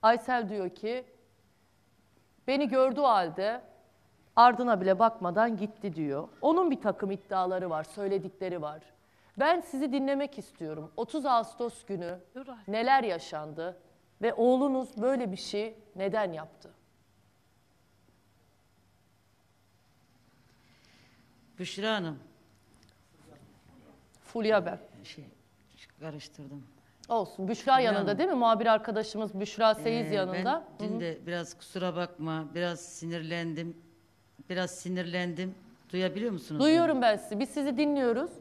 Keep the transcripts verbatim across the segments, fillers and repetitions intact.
Aysel diyor ki beni gördüğü halde ardına bile bakmadan gitti diyor. Onun bir takım iddiaları var, söyledikleri var. Ben sizi dinlemek istiyorum. otuz Ağustos günü neler yaşandı ve oğlunuz böyle bir şey neden yaptı? Büşra Hanım. Fulya ben. Şey, karıştırdım. Olsun. Büşra Fulya yanında Hanım. değil mi? Muhabir arkadaşımız Büşra Seyiz Ee, yanında. Ben dün de biraz kusura bakma, biraz sinirlendim. Biraz sinirlendim. Duyabiliyor musunuz? Duyuyorum ben sizi. Biz sizi dinliyoruz.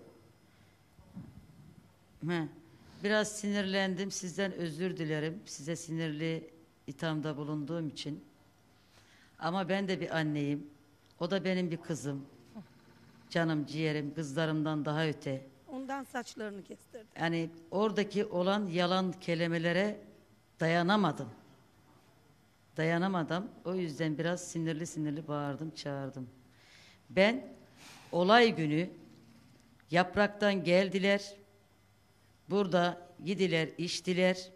He. Biraz sinirlendim. Sizden özür dilerim. Size sinirli ithamda bulunduğum için. Ama ben de bir anneyim. O da benim bir kızım. Canım, ciğerim, kızlarımdan daha öte. Ondan saçlarını kestirdi. Yani oradaki olan yalan kelimelere dayanamadım. Dayanamadım. O yüzden biraz sinirli sinirli bağırdım, çağırdım. Ben olay günü Yaprak'tan geldiler. Burada yediler, içtiler.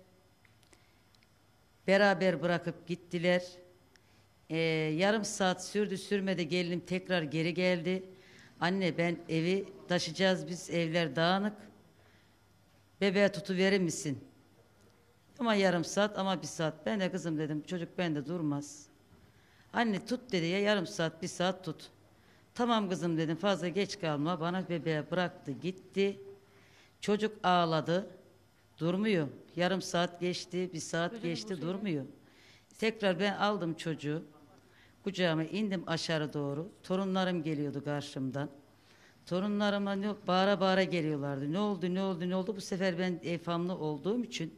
Beraber bırakıp gittiler. Ee, yarım saat sürdü sürmedi, gelinim tekrar geri geldi. Anne ben evi taşıyacağız, biz evler dağınık. Bebeğe tutuverir misin? Ama yarım saat ama bir saat. Ben de kızım dedim, çocuk bende durmaz. Anne tut dedi ya, yarım saat bir saat tut. Tamam kızım dedim, fazla geç kalma. Bana bebeğe bıraktı gitti. Çocuk ağladı. Durmuyor. Yarım saat geçti, bir saat Çocuk geçti, durmuyor. Tekrar ben aldım çocuğu. Kucağıma indim aşağı doğru. Torunlarım geliyordu karşımdan. Torunlarıma ne, bağıra bağıra geliyorlardı. Ne oldu, ne oldu, ne oldu? Bu sefer ben evhamlı olduğum için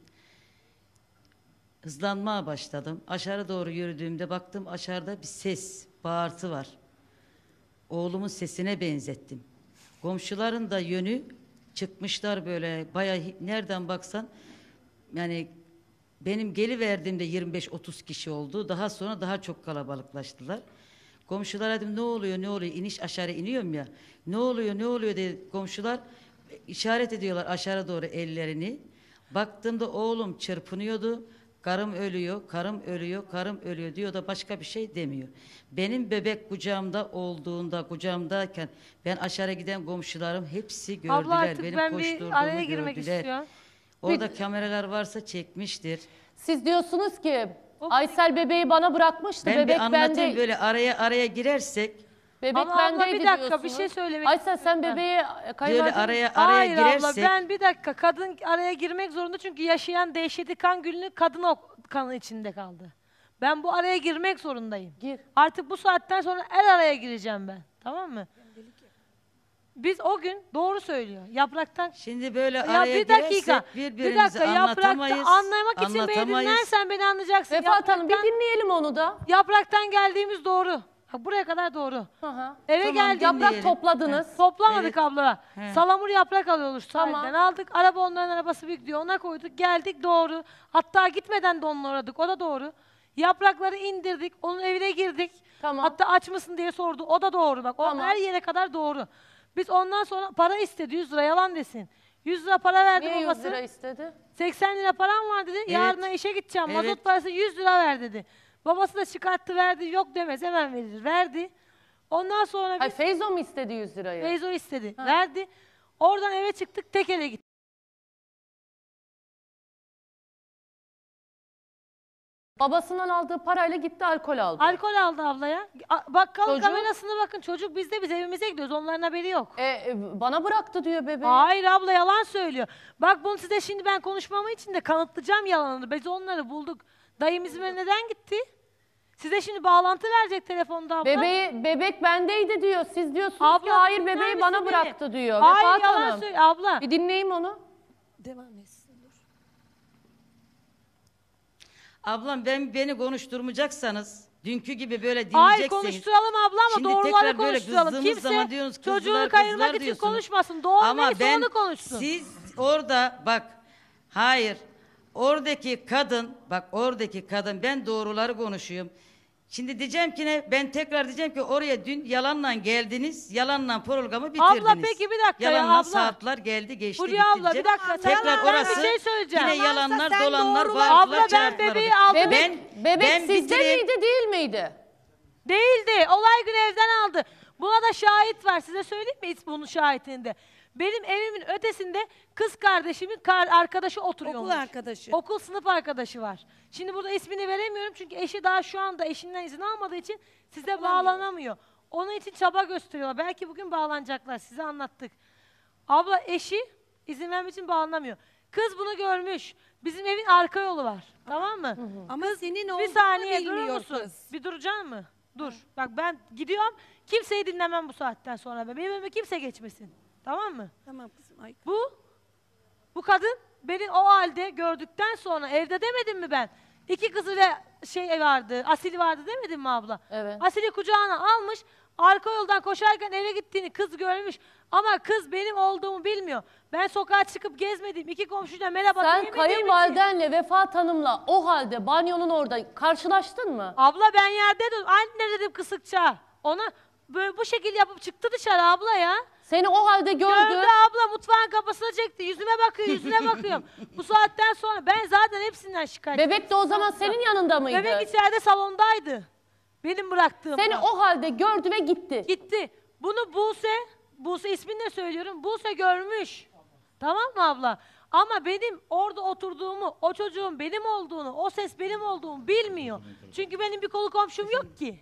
hızlanmaya başladım. Aşağı doğru yürüdüğümde baktım aşağıda bir ses, bağırtı var. Oğlumun sesine benzettim. Komşuların da yönü çıkmışlar böyle bayağı, nereden baksan yani benim geliverdiğimde yirmi beş otuz kişi oldu. Daha sonra daha çok kalabalıklaştılar. Komşulara dedim ne oluyor ne oluyor, iniş aşağı iniyorum ya. Ne oluyor ne oluyor dedi komşular, işaret ediyorlar aşağı doğru ellerini. Baktığımda oğlum çırpınıyordu. Karım ölüyor, karım ölüyor, karım ölüyor diyor da başka bir şey demiyor. Benim bebek kucağımda olduğunda, kucağımdayken ben aşağı giden komşularım hepsi gördüler. Abla artık benim ben bir araya girmek gördüler. istiyorum. Orada kameralar varsa çekmiştir. Siz diyorsunuz ki Aysel bebeği bana bırakmıştı. Ben Bebek bir anlatayım bende. böyle araya araya girersek. Bebek Ama abla bendeydi bir dakika diyorsunuz. bir şey söylemek Aysel sen istiyorum. bebeği Böyle kayınvalide... araya araya Hayır girersek. abla ben bir dakika, kadın araya girmek zorunda çünkü yaşayan dehşeti kan gülünü kadın o kanı içinde kaldı. Ben bu araya girmek zorundayım. Gir. Artık bu saatten sonra el araya gireceğim ben. Tamam mı? Biz o gün doğru söylüyor. Yapraktan Şimdi böyle ya araya bir dakika. girersek Bir birbirimizi dakika yaprakta anlatamayız. anlamak için beni anlatamayız. dinlersen beni anlayacaksın. Vefat Hanım bir Yapraktan- dinleyelim onu da. Yapraktan geldiğimiz doğru. Ha, buraya kadar doğru. Hı hı. Eve Tamam, geldiğimde Yaprak dinleyelim. topladınız. toplamadık Evet. abla. He. Salamur yaprak alıyoruz Tamam. sahilden. Aldık. Araba onların arabası büyük diyor. Ona koyduk. Geldik doğru. Hatta gitmeden de onunla uğradık. O da doğru. Yaprakları indirdik. Onun evine girdik. Tamam. Hatta aç mısın diye sordu. O da doğru bak. O Tamam. her yere kadar doğru. Biz ondan sonra para istedi. yüz lira yalan desin. yüz lira para verdi Niye yüz babası. lira istedi? seksen lira param var dedi. Yarına işe gideceğim. Evet. Mazot parası yüz lira ver dedi. Babası da çıkarttı verdi. Yok demez hemen verir. Verdi. Ondan sonra Hayır, biz Feyzo mu istedi yüz lirayı? Feyzo istedi. Ha. Verdi. Oradan eve çıktık. Tekele gittik. Babasından aldığı parayla gitti alkol aldı. Alkol aldı ablaya. A- Bakkalın Çocuk? kamerasına bakın. Çocuk bizde, biz evimize gidiyoruz. Onların haberi yok. E, e, bana bıraktı diyor bebeği. Hayır abla yalan söylüyor. Bak bunu size şimdi ben konuşmamı için de kanıtlayacağım yalanını. Biz onları bulduk. Dayım İzmir'e neden gitti? Size şimdi bağlantı verecek telefonda abla. Bebeği, bebek bendeydi diyor. Siz diyorsunuz Abla, ki hayır dinler bebeği misin bana beni? bıraktı diyor. Hayır Vefat yalan Hanım. söylüyor abla. Bir dinleyeyim onu. Devam etsin dur. Ablam ben beni konuşturmayacaksanız dünkü gibi böyle Hayır dinleyecekseniz. konuşturalım abla ama Şimdi doğruları tekrar böyle konuşturalım. kızdığımız Kimse zaman diyorsunuz, kızdılar, çocuğunu kayırmak kızdılar için diyorsunuz. konuşmasın. Doğru Ama neyse ben onu konuşsun. siz orada bak hayır oradaki kadın bak oradaki kadın ben doğruları konuşuyorum. Şimdi diyeceğim ki ne? Ben tekrar diyeceğim ki oraya dün yalanla geldiniz. Yalanla programı bitirdiniz. Abla peki bir dakika ya, yalanla abla. saatler geldi geçti Fulya gitti abla bir diyeceğim. dakika. Tekrar Ben orası bir şey söyleyeceğim. yine yalanlar sen dolanlar doğrular- bağırtılar Abla ben çağırtılar. bebeği aldım. Bebek, Ben- bebek ben sizde bitireyim. miydi değil miydi? Değildi. Olay günü evden aldı. Buna da şahit var. Size söyleyeyim mi bunun şahitinde? Benim evimin ötesinde kız kardeşimin kar arkadaşı oturuyormuş. Okul arkadaşı. Okul sınıf arkadaşı var. Şimdi burada ismini veremiyorum çünkü eşi daha şu anda eşinden izin almadığı için size bağlanamıyor. Onun için çaba gösteriyorlar. Belki bugün bağlanacaklar. Size anlattık. Abla eşi izin vermek için bağlanamıyor. Kız bunu görmüş. Bizim evin arka yolu var. Tamam mı? Ama senin Bir olduğunu saniye durur bilmiyor musun? kız. Bir duracaksın mı? Dur. Bak ben gidiyorum. Kimseyi dinlemem bu saatten sonra. Benim önüme kimse geçmesin. Tamam mı? Tamam kızım. Ay. Bu, bu kadın beni o halde gördükten sonra evde demedim mi ben? İki kızı ve şey vardı, Asil vardı demedim mi abla? Evet. Asil'i kucağına almış, arka yoldan koşarken eve gittiğini kız görmüş. Ama kız benim olduğumu bilmiyor. Ben sokağa çıkıp gezmedim. İki komşuyla merhaba Sen diyemediğim için- kayınvalidenle Vefat Hanım'la o halde banyonun orada karşılaştın mı? Abla ben yerde durdum. Anne dedim kısıkça. Ona böyle bu şekilde yapıp çıktı dışarı abla ya. Seni o halde gördü. Gördü abla mutfağın kapısına çekti. Yüzüme bakıyor, yüzüne bakıyorum. Bu saatten sonra ben zaten hepsinden şikayet. Bebek de o zaman senin yanında mıydı? Bebek içeride salondaydı. Benim bıraktığımda. Seni o halde gördü ve gitti. Gitti. Bunu Buse, Buse ismini de söylüyorum. Buse görmüş. Tamam mı abla? Ama benim orada oturduğumu, o çocuğun benim olduğunu, o ses benim olduğumu bilmiyor. Çünkü benim bir kolu komşum yok ki.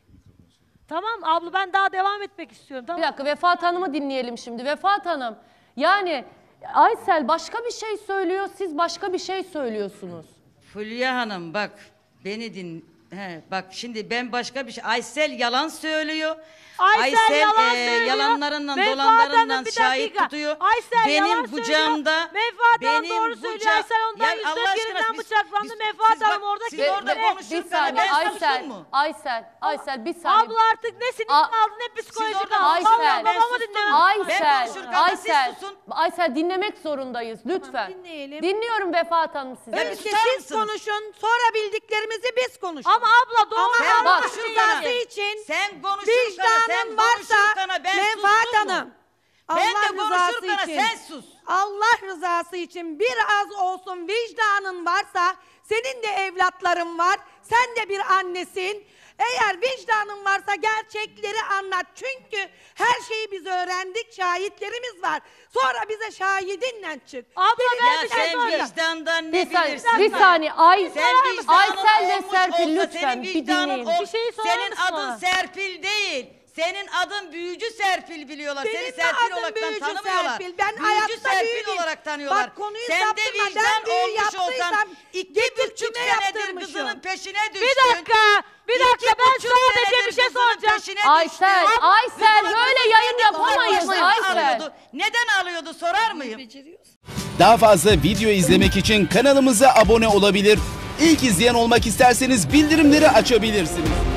Tamam mı? Abla ben daha devam etmek istiyorum. Tamam. Bir dakika Vefat Hanım'ı dinleyelim şimdi. Vefat Hanım, yani Aysel başka bir şey söylüyor, siz başka bir şey söylüyorsunuz. Fulya Hanım bak beni din. He, bak şimdi ben başka bir şey. Aysel yalan söylüyor. Aysel yalan e, söylüyor. yalanlarından Menfaat dolanlarından Hanım, bir şahit dakika. tutuyor. Aysel yalan benim söylüyor. kucağımda Menfaat Hanım benim doğru söylüyor. kuca- Aysel ondan Ya yüz Allah dört aşkına yerinden biz- bıçaklandı. biz- Menfaat siz bak- Hanım orada siz kimse- orada Bir Bir konuşurken saniye ben Aysel, sustum mu? Aysel, Aysel bir saniye. Abla artık ne sinir A- kaldın ne psikolojik orada kaldın. Aysel, Vallahi ben babamı sustum. dinlemem. Ben Aysel, konuşurken de siz Aysel, susun. Aysel dinlemek zorundayız lütfen. dinleyelim. Dinliyorum Vefat Hanım sizi. Ya bir Önce susar siz mısınız? konuşun, sonra bildiklerimizi biz konuşalım. Ama abla doğru Ama Sen bak, Allah konuşurken- rızası için Sen konuşurken sen vicdanın varsa konuşurken ben Menfaat sustum mu? Hanım. Ben Allah de rızası konuşurken için. sen sus. Allah rızası için biraz olsun vicdanın varsa, senin de evlatların var, sen de bir annesin. Eğer vicdanın varsa gerçekleri anlat. Çünkü her şeyi biz öğrendik, şahitlerimiz var. Sonra bize şahidinle çık. Abla Senin ben Ya bir şey sen söyleyeceğim. vicdandan ne Bir saniye, bilirsin? bir saniye. Ay, Sen vicdanın Aysel ve olmuş Serpil olsa lütfen senin bir vicdanın dinleyin. ol- Bir şey sorar Senin mısın adın bana? Serpil değil. Senin adın Büyücü Serpil biliyorlar. Benim Seni de Serpil adım olarak Büyücü tanımıyorlar. Serpil. Ben Büyücü hayatta Serpil büyü değil. olarak tanıyorlar. Bak konuyu Sen de saptırma. vicdan Ben büyü olmuş olsan yaptıysam iki getir buçuk kime senedir yaptırmışım? kızının peşine düştün. Bir dakika, bir dakika İki ben buçuk sadece senedir bir şey kızının soracağım. peşine Aysel, düştün. Aysel Kızına böyle kızı yayın seni yapamayız neden Aysel. alıyordu? Neden alıyordu sorar mıyım? Daha fazla video izlemek için kanalımıza abone olabilir. İlk izleyen olmak isterseniz bildirimleri açabilirsiniz.